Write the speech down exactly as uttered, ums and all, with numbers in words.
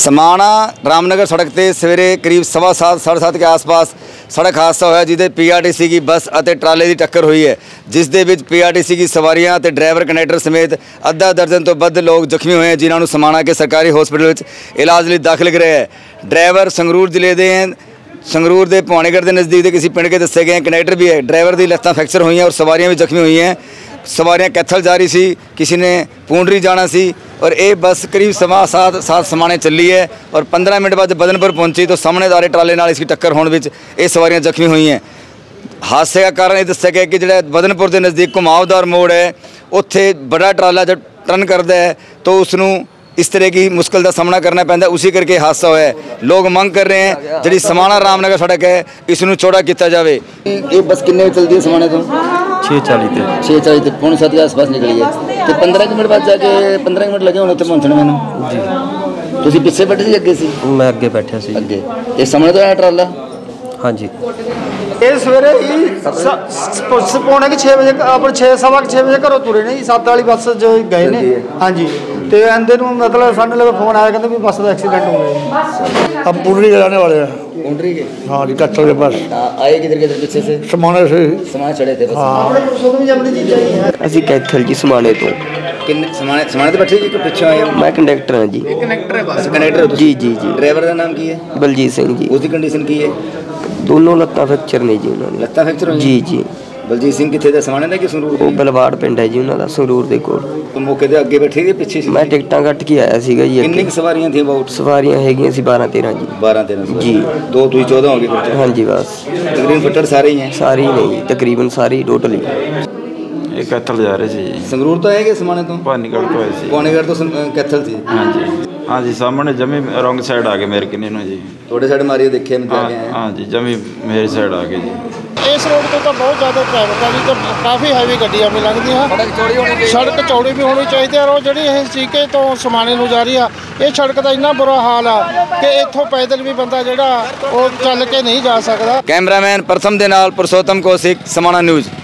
समाणा रामनगर सड़क से सवेरे करीब सवा सात साढ़े सात के आस पास सड़क हादसा होया जिससे पी आर टी सी की बस और ट्राले की टक्कर हुई है, जिस दे विच पी आर टी सी की सवारियां ते ड्राइवर कंडक्टर समेत अद्धा दर्जन तो वध लोग जख्मी हुए हैं, जिन्होंने समाणा के सरकारी हॉस्पिटल इलाज लिए दाखिल कराया है। ड्राइवर संगरूर जिले के संगरूर के भवानीगढ़ के नज़दीक के किसी पिंड के दसे गए, कंडक्टर भी है। ड्राइवर की लत्तां फ्रैक्चर हुई हैं और सवारियां भी जख्मी हुई हैं। सवारियां कैथल जा रही सी, किसी ने पूंडरी जाना सी और ये बस करीब सवा सात सात समाने चली है और पंद्रह मिनट बाद बदनपुर पहुंची तो सामने दारे ट्राले नाल इसकी टक्कर होने विच ये सवारियां जख्मी हुई हैं। हादसे का कारण ये दस्या गया कि जो बदनपुर के नज़दीक घुमावदार मोड़ है, उत्थे बड़ा ट्राला जब टर्न करता है तो उसनों इस तरह की मुश्किल का सामना करना पैंदा, उसी करके हादसा होया है। लोग मंग कर रहे हैं जी समाणा रामनगर सड़क है इसनों चौड़ा किया जाए। ये बस किन्ने चलती है समाणे तो छे चाली ते छे चाली ते पौने सत्त के आस पास निकली है तो पंद्रह मिनट बाद जाके पंद्रह मिनट लगे होने उत्थे पहुंचने मैनूं जी। तुसीं पिछे बैठे सी अगे सी? मैं अगे बैठा सी। अगे ये सामने तो आया ट्राला? हाँ जी। ये सवेरे ही पौने के छे बजे अपने छे सवा छे बजे घरों तुरे ने जी, सत्त वाली बस जो गए ने। हाँ जी तो आंदे मतलब साढ़े लगे फोन आया कहते भी बस का एक्सीडेंट हो गया। हम पुंडरी के रहने वाले हैं। पुंडरी के? हाँ जी, कच्चल के पास। आए किधर किधर पीछे से? समाने से। समाने चढ़े थे? हाँ असी कैथल जी समाने तो। किन्ने समाने समाने तो बैठे जी कि पीछे आए? मैं कंडक्टर हां जी। कंडक्टर है बस? कंडक्टर हो जी जी जी। ड्राइवर का नाम की है? बलजीत सिंह जी। उसकी कंडीशन की है? दोनों लत्तां फ्रैक्चर ने जी उन्होंने। लत्तां फ्रैक्चर हुई? जी जी। बलजीत सिंह कितने दा समाने दा कि संगरूर? वो बलवाड़ पिंड है जी उन्हों दा, संगरूर दे कोल। तो मौके ते अगे बैठे थे पीछे सी? मैं टिकटां कट के आया सीगा जी। कितनी सवारियां थी अबाउट? सवारियां हैगियां सी बारह तेरह जी। बारह तेरह जी। दो तुम चौदह हो गए? हाँ जी बस तकरीबन फट्टर सारे ही हैं? सारी नहीं तकरीबन सारी टोटली। ये कैथल जा रहे थे। संगरूर तो है कि समाने तो? भवानीगढ़ तो है। भवानीगढ़ तो कैथल थी? हाँ जी हाँ जी, सामने जमी रॉन्ग साइड आ गए मेरे किन्ने जी। थोड़े साइड मारी देखे मैं हाँ, हाँ जी जमी मेरी साइड आ गई जी। इस रोड तो, तो बहुत ज़्यादा ट्रैफिक है जी, तो काफ़ी हैवी गड्डियां भी लगदियां। सड़क चौड़ी भी होनी चाहिए और जो सीके तो समाने नूं जा रही है ये सड़क का इन्ना बुरा हाल है कि इत्थों पैदल भी बंदा जिहड़ा वो चल के नहीं जा सकता। कैमरामैन प्रथम दे नाल पुरुषोत्तम कौशिक, समाणा न्यूज़।